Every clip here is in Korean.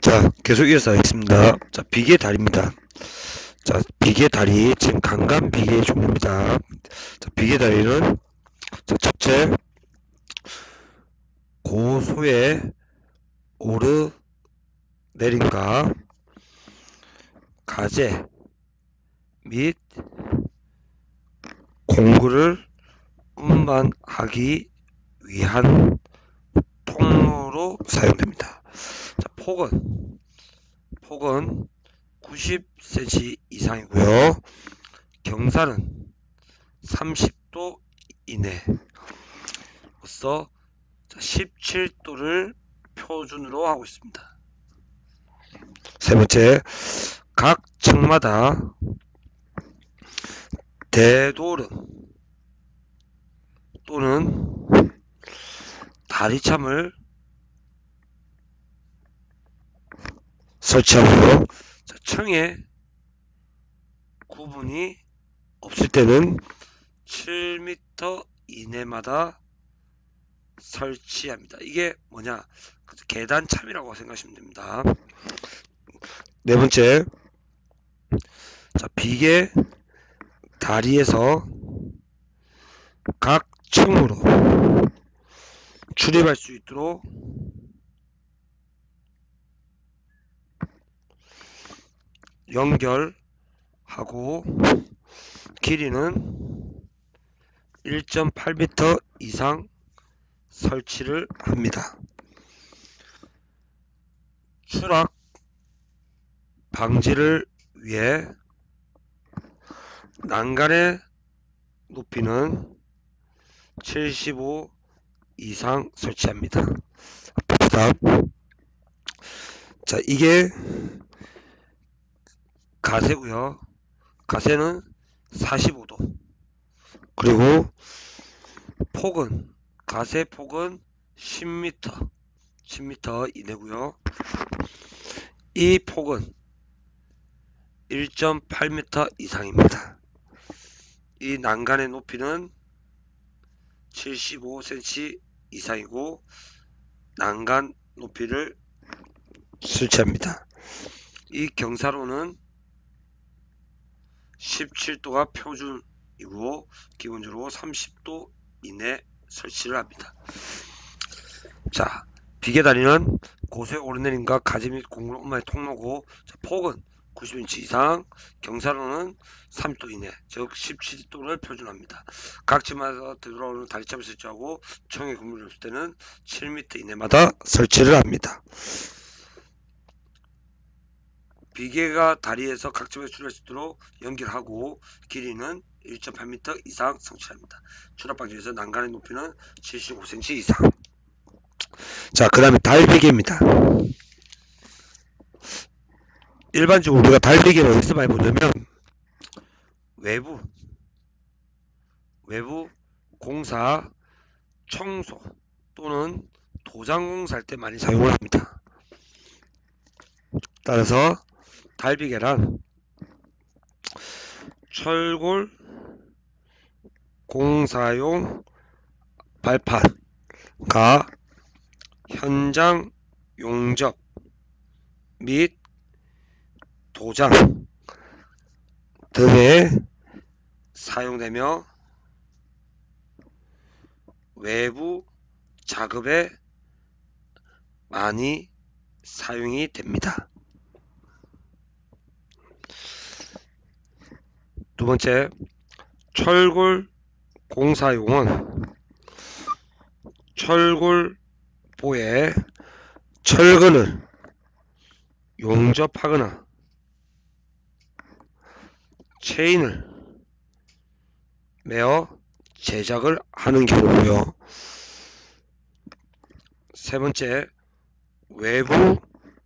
자, 계속 이어서 하겠습니다. 자, 비계 다리입니다. 자, 비계 다리, 지금 강간 비계의 종류입니다. 자, 비계 다리는, 자, 첫째, 고소의 오르내림과 가제 및 공구를 운반하기 위한 통로로 사용됩니다. 자, 폭은 90cm 이상이고요. 경사는 30도 이내로서 17도를 표준으로 하고 있습니다. 세 번째, 각 층마다 대도름 또는 다리참을 설치하고요. 층의 구분이 없을 때는 7m 이내마다 설치합니다. 이게 뭐냐? 계단참이라고 생각하시면 됩니다. 네 번째, 자, 비계 다리에서 각 층으로 출입할 수 있도록 연결하고 길이는 1.8m 이상 설치를 합니다. 추락 방지를 위해 난간의 높이는 75 이상 설치합니다. 다음, 자, 이게 가세고요. 가세는 45도. 그리고 가세 폭은 10m 이내고요. 이 폭은 1.8m 이상입니다. 이 난간의 높이는 75cm 이상이고 난간 높이를 설치합니다. 이 경사로는 17도가 표준이고 기본적으로 30도 이내 설치를 합니다. 자, 비계다리는 고소의 오르내림과 가지 및 공구를 운반의 통로고, 자, 폭은 90인치 이상, 경사로는 30도 이내, 즉 17도를 표준합니다. 각 층마다 들어오는 다리참을 설치하고 층의 구분이 없을 때는 7m 이내마다 설치를 합니다. 비계가 다리에서 각 층에 출입할 수 있도록 연결하고 길이는 1.8m 이상 설치합니다. 추락 방지에서 난간의 높이는 75cm 이상. 자, 그 다음에 달비계입니다. 일반적으로 우리가 달비계를 어디서 많이 보냐면 외부 공사, 청소 또는 도장 공사할 때 많이 사용을 합니다. 따라서 달비계란 철골 공사용 발판과 현장 용접 및 도장 등에 사용되며 외부 작업에 많이 사용이 됩니다. 두 번째, 철골 공사용은 철골보에 철근을 용접하거나 체인을 매어 제작을 하는 경우고요. 세 번째, 외부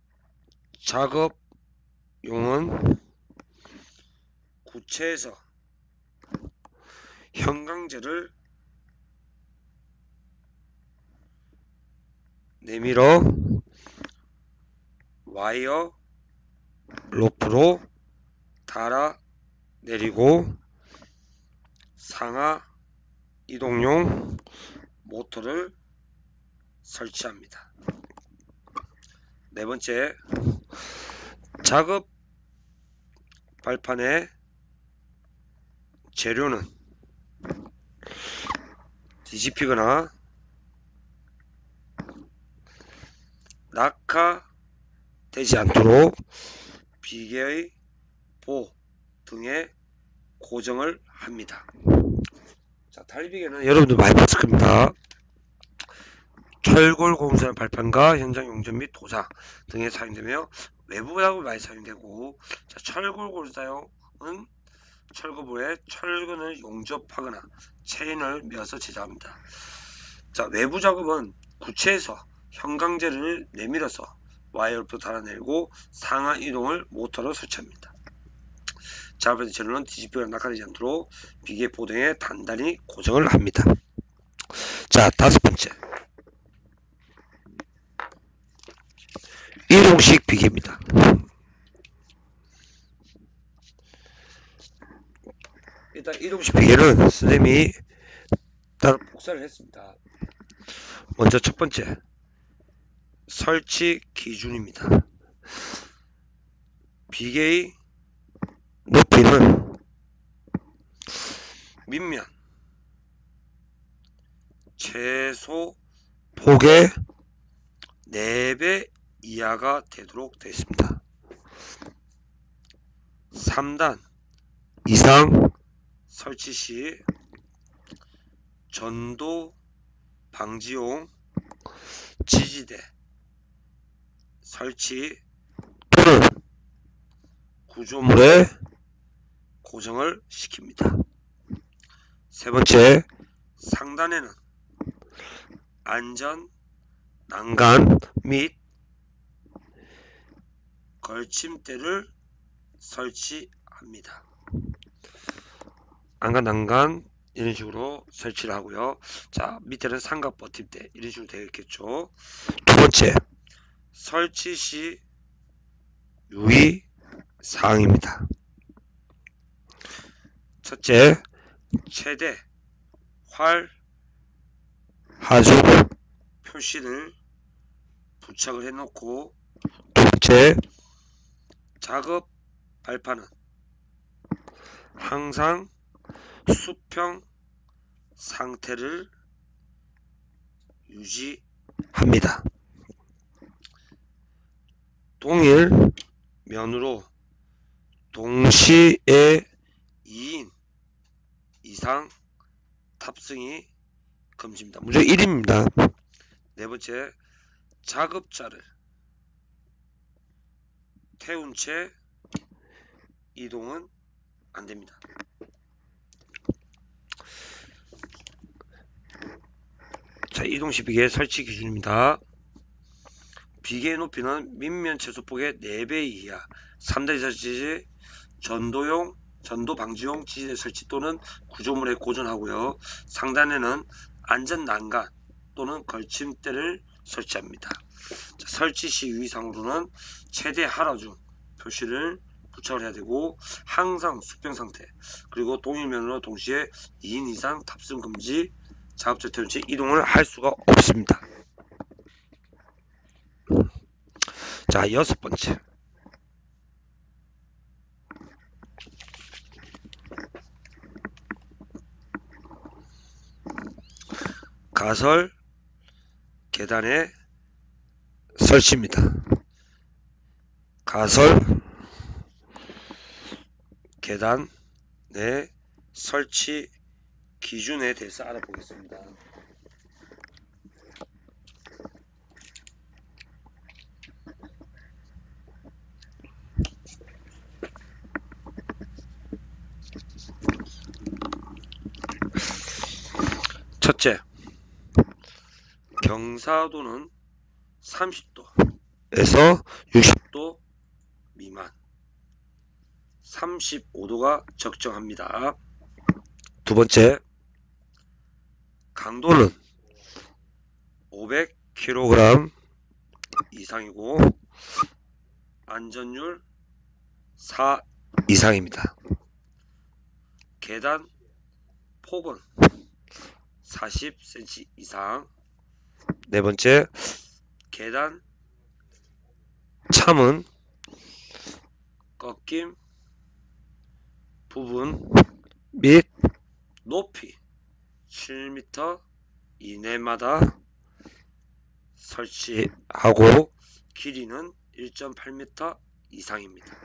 작업용은 구체에서 형광제를 내밀어 와이어 로프로 달아 내리고 상하 이동용 모터를 설치합니다. 네 번째, 작업 발판의 재료는 뒤집히거나 낙하되지 않도록 비계의 보 등에 고정을 합니다. 자, 달비계는 여러분들 많이 봤을 겁니다. 철골 고무선 발판과 현장 용접 및 도장 등에 사용되며 외부 작업에 많이 사용되고, 자, 철골 고무선은 철거부에 철근을 용접하거나 체인을 메어서 제작합니다. 자, 외부 작업은 구체에서 형광재를 내밀어서 와이어로 달아내고 상하 이동을 모터로 설치합니다. 작업의 재료는 뒤집히거나 낙하되지 않도록 비계 보등에 단단히 고정을 합니다. 자, 다섯 번째, 이동식 비계입니다. 일단 이동식 비계는 선생님이 따로 복사를 했습니다. 먼저 첫 번째, 설치 기준입니다. 비계의 높이는 밑면 최소 폭의 4배 이하가 되도록 되어 있습니다. 3단 이상 설치 시 전도 방지용 지지대 설치 또는 구조물에 고정을 시킵니다. 세 번째, 상단에는 안전 난간 및 걸침대를 설치합니다. 안간 난간 이런 식으로 설치를 하고요. 자, 밑에는 삼각 버팀대 이런 식으로 되어 있겠죠. 두 번째, 설치 시 유의 사항입니다. 첫째, 최대 활 하중 표시를 부착을 해 놓고, 두 번째, 작업 발판은 항상 수평 상태를 유지합니다. 동일 면으로 동시에 2인 이상 탑승이 금지입니다. 무조건 1인입니다. 네 번째, 작업자를 태운 채 이동은 안 됩니다. 자, 이동식 비계 설치 기준입니다. 비계의 높이는 밑면 최소폭의 4배 이하 3대 설치 시 전도 방지용 지지대 설치 또는 구조물에 고정하고요. 상단에는 안전 난간 또는 걸침대를 설치합니다. 자, 설치 시 유의사항으로는 최대 하라중 표시를 부착을 해야 되고, 항상 수평 상태, 그리고 동일면으로 동시에 2인 이상 탑승 금지, 작업자 태운 채 이동을 할 수가 없습니다. 자, 여섯 번째, 가설 계단의 설치입니다. 가설 계단의 설치 기준에 대해서 알아보겠습니다. 첫째, 경사도는 30도에서 60도 미만, 35도가 적정합니다. 두 번째, 강도는 500kg 이상이고 안전율 4 이상입니다. 계단 폭은 40cm 이상. 네 번째, 계단 참은 꺾임 부분 및 높이 7m 이내마다 설치하고 길이는 1.8m 이상입니다.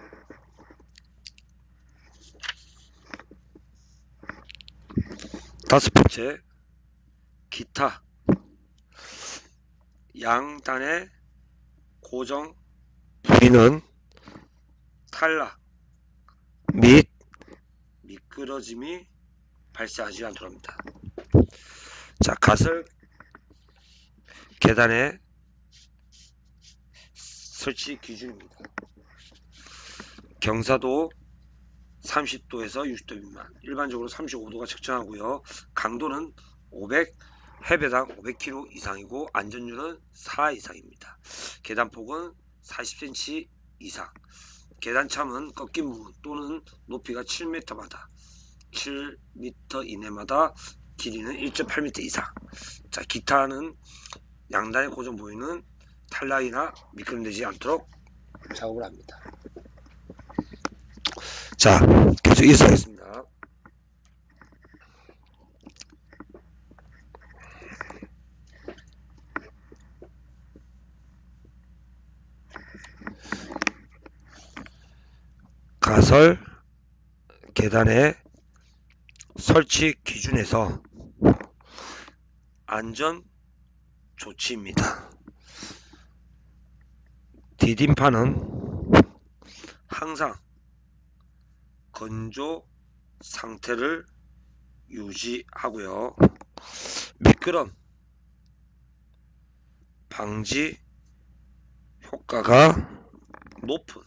다섯 번째, 기타 양단의 고정 부위는 탈락 및 미끄러짐이 발생하지 않도록 합니다. 자, 가설 계단의 설치 기준입니다. 경사도 30도에서 60도 미만, 일반적으로 35도가 적정하고요. 강도는 500, 해배당 500kg 이상이고 안전율은 4 이상입니다. 계단폭은 40cm 이상, 계단참은 꺾인 부분 또는 높이가 7m마다 7m 이내마다 길이는 1.8m 이상. 자, 기타는 양단의 고정 부위는 탈락이나 미끄럼되지 않도록 작업을 합니다. 자, 계속 이어가겠습니다. 가설 계단의 설치 기준에서 안전 조치입니다. 디딤판은 항상 건조 상태를 유지하고요. 미끄럼 방지 효과가 높은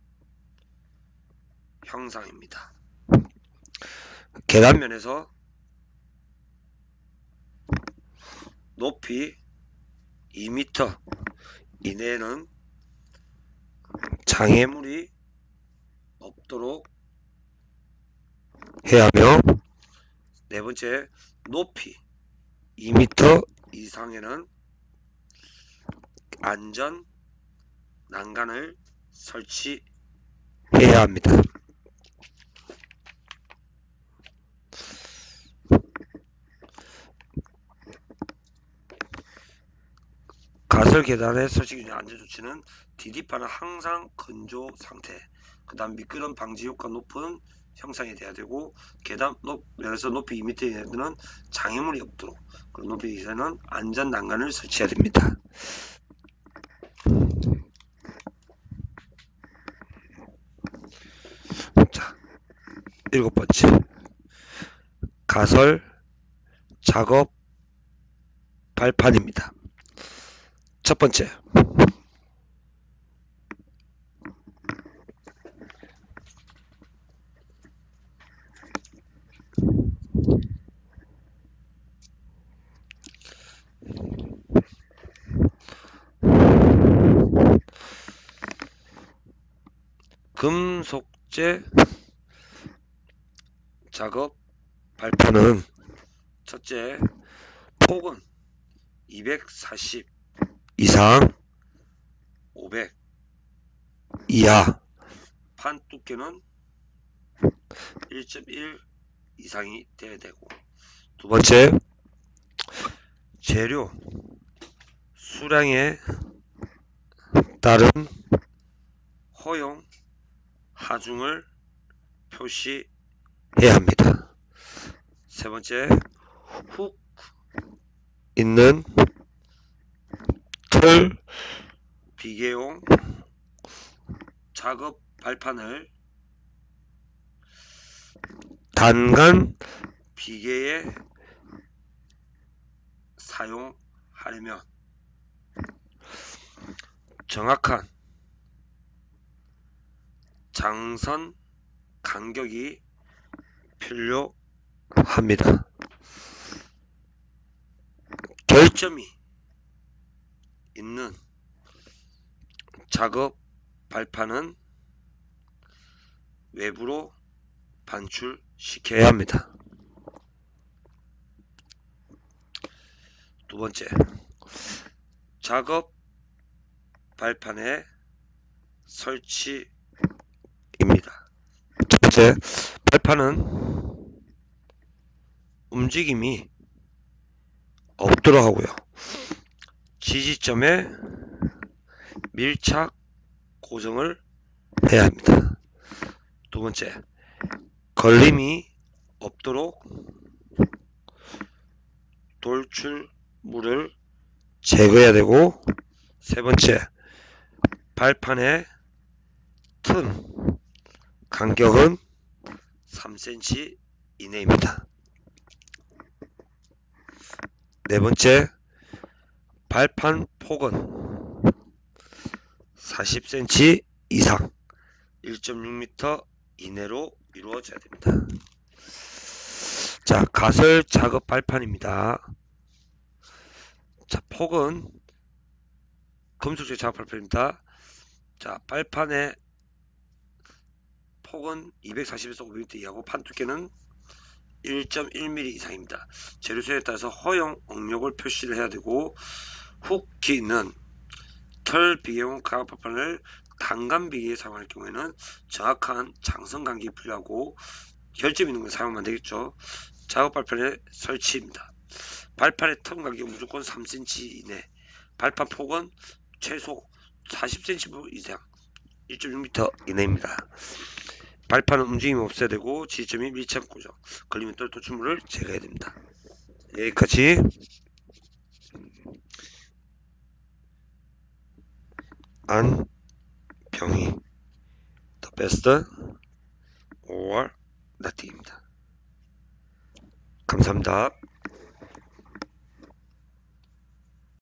형상입니다. 계단면에서 높이 2m 이내에는 장애물이 없도록 해야 하며, 네 번째, 높이 2m 이상에는 안전 난간을 설치해야 합니다. 가설 계단의 설치 기준 안전 조치는 디딤판은 항상 건조 상태, 그 다음 미끄럼 방지 효과 높은 형상이 돼야 되고, 계단 면에서 높이 2m 이내에는 장애물이 없도록, 그리고 높이 이상은 안전 난간을 설치해야 됩니다. 자, 일곱 번째, 가설 작업 발판입니다. 첫 번째, 금속재 작업 발판은 첫째, 폭은 240 이상, 500 이하, 판 두께는 1.1 이상이 돼야 되고, 두 번째, 재료 수량에 따른 허용 하중을 표시해야 합니다. 세 번째, 훅 있는 틀 비계용 작업 발판을 단간 비계에 사용하려면 정확한 장선 간격이 필요합니다. 결점이 있는 작업 발판은 외부로 반출시켜야 합니다. 두 번째, 작업 발판의 설치입니다. 첫 번째, 발판은 움직임이 없도록 하고요. 지지점에 밀착 고정을 해야 합니다. 두 번째, 걸림이 없도록 돌출물을 제거해야 되고, 세 번째, 발판의 틈 간격은 3cm 이내입니다. 네 번째, 발판 폭은 40cm 이상 1.6m 이내로 이루어져야 됩니다. 자, 가설 작업 발판입니다. 자, 폭은 금속재 작업 발판입니다. 자, 발판의 폭은 240에서 500m 이하고 판 두께는 1.1mm 이상입니다. 재료수에 따라서 허용 응력을 표시를 해야 되고, 훅기는 털 비계용 가압 발판을 단간 비계에 사용할 경우에는 정확한 장선 간격이 필요하고 결점 있는 걸 사용하면 되겠죠. 작업 발판의 설치입니다. 발판의 틈 간격은 무조건 3cm 이내, 발판 폭은 최소 40cm 이상 1.6m 이내입니다. 발판은 움직임이 없어야 되고 지지점이 밀착 고정, 걸리면 돌출물을 제거해야 됩니다. 여기까지. 안병희 The best or nothing입니다. 감사합니다.